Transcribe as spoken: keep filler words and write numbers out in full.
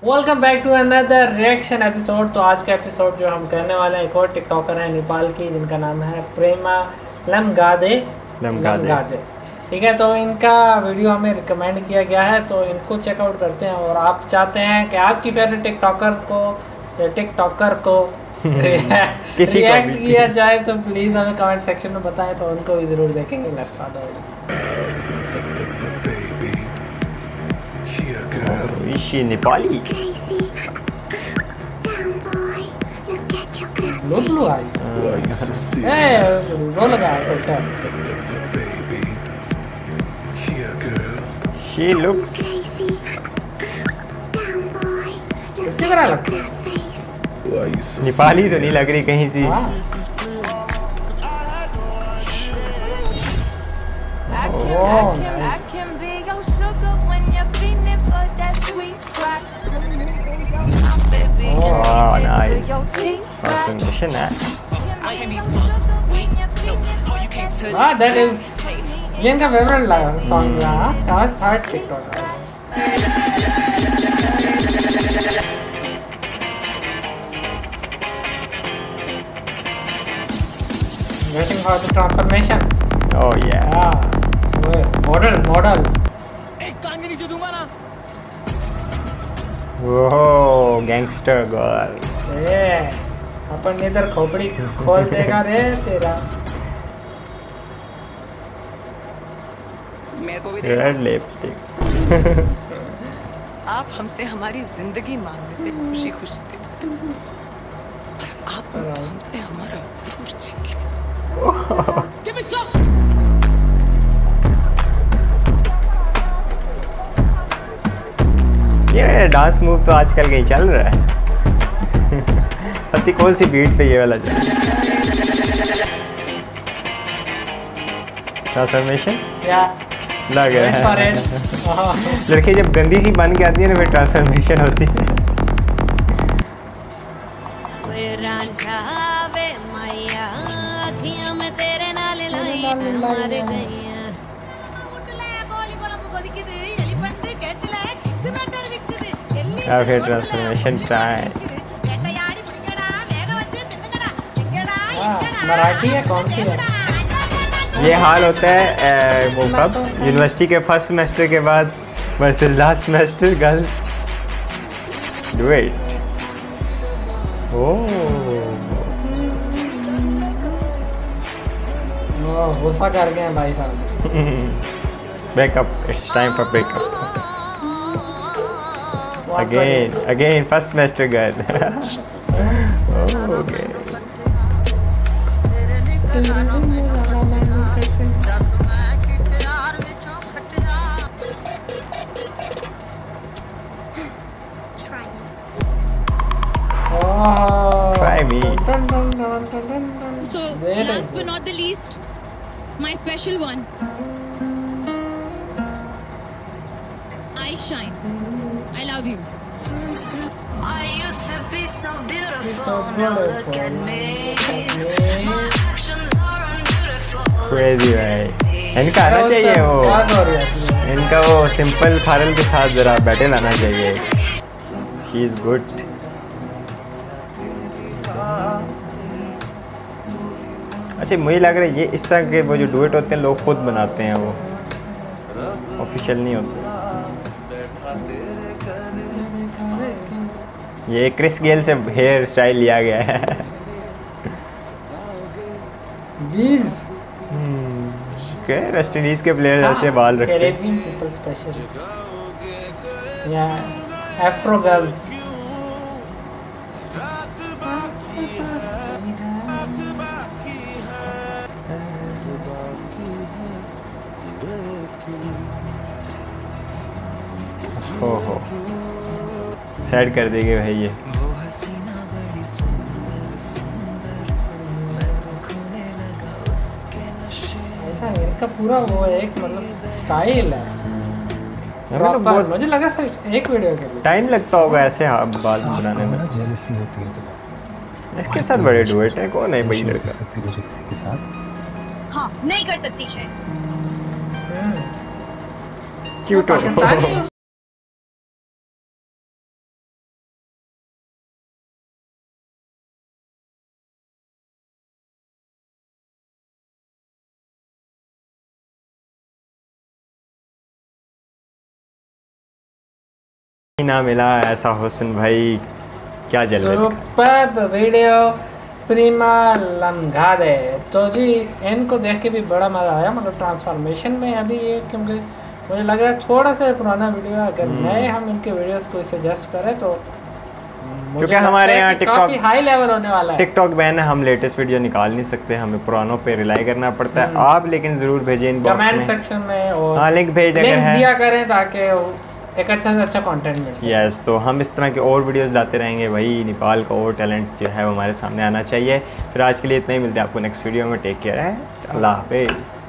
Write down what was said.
Welcome back to another reaction episode. तो आज का एपिसोड जो हम करने वाले हैं, एक और टिकटॉकर है नेपाल की जिनका नाम है प्रेमा लमगादे लमगादे ठीक है। तो इनका वीडियो हमें रिकमेंड किया गया है, तो इनको चेकआउट करते हैं। और आप चाहते हैं कि आपकी फेवरेट टिकटॉकर को टिकटॉकर को रिएक्ट किया जाए तो प्लीज़ हमें कमेंट सेक्शन में बताएं, तो उनको भी ज़रूर देखेंगे। Let's start. Is she Nepali? लो ब्लू आई ए वो लगा फिल्टर। She looks किसकी तरह लगती है? नेपाली तो नहीं लग रही कहीं सी। Oh nice. Oh, nice. Transformation, eh? Ah, that is ये इनका फेवरेट लगा सॉन्ग रहा। आज third TikTok waiting for the transformation. Oh yeah. Model model एक कान के नीचे दूंगा ना। Whoa, gangster girl. ए अपन इधर खोपड़ी खोल देगा रे तेरा। मेरे को भी Red lipstick. आप हमसे हमारी जिंदगी मांगने पे खुशी खुशी दे देते, पर आपने तो हमसे हमारा गुरूर छीन लिया। ये डांस मूव तो आजकल कहीं चल रहा है। पति कौन सी बीट पे ये वाला चल ट्रांसफॉर्मेशन या लग रहा है। हाँ। लड़की जब गंदी सी बन के आती है ना फिर ट्रांसफॉर्मेशन होती है। या फिर ट्रांसफॉर्मेशन टाइम। मराठी है कौन सी है? ये हाल होता है ए, वो कब यूनिवर्सिटी के फर्स्ट सेमेस्टर के बाद versus last semester girls do it. Oh गुस्सा कर गए हैं भाई साहब। Breakup, it's time for breakup again again first semester girl. Okay Try me. So, last but not the least, my special one. I shine. I love you. I used to be so beautiful. Now look at me. My actions are unbeautiful. Crazy भाई। इनका आना चाहिए वो, इनका वो simple फारल के साथ जरा बैटल आना चाहिए। She is good. अच्छा मुझे लग रहा है ये इस तरह के वो जो डुएट होते हैं लोग खुद बनाते हैं, वो ऑफिशियल नहीं होते। ये क्रिस गेल से हेयर स्टाइल लिया गया है। बीड्स के वेस्ट इंडीज के प्लेयर ऐसे बाल रखते हैं। कैरेबियन पीपल स्पेशल या अफ्रो गर्ल्स। हो हो सैड कर देंगे भाई ये। ऐसा इनका पूरा वो एक मतलब स्टाइल है। हमें तो बहुत मुझे लगा सर एक वीडियो के लिए टाइम लगता होगा ऐसे हाँ बाल बनाने में। जेलसी होती है तुम्हें। इसके साथ बड़े डुएट है, कौन है भाई लड़का? कर सकती मुझे किसी के साथ? हाँ, नहीं कर सकती शायद। क्यूट हो। पाकिस्तानी ना मिला ऐसा हुस्न भाई, क्या जल सुपर वीडियो प्रीमा लम्गादे। तो जी इनको देख के भी बड़ा मज़ा आया, मतलब ट्रांसफॉर्मेशन में अभी ये, क्योंकि मुझे लग रहा है थोड़ा सा पुराना वीडियो है, अगर नए हम इनके वीडियोस को सजेस्ट करें तो क्योंकि हमारे यहाँ टिकटॉक हाई लेवल होने वाला है। टिकटॉक बैन है, हम लेटेस्ट वीडियो निकाल नहीं सकते, हमें पुरानों पे रिलाई करना पड़ता है। आप लेकिन ज़रूर भेजें इनबॉक्स में, कमेंट सेक्शन में, और हाँ लिंक भेज अगर है दिया करें ताकि एक अच्छा से अच्छा कंटेंट मिल सके। यस, तो हम इस तरह के और वीडियोस लाते रहेंगे भाई। नेपाल का और टैलेंट जो है वो हमारे सामने आना चाहिए। फिर आज के लिए इतना ही, मिलते हैं आपको नेक्स्ट वीडियो में। टेक केयर है, अल्लाह हाफिज़।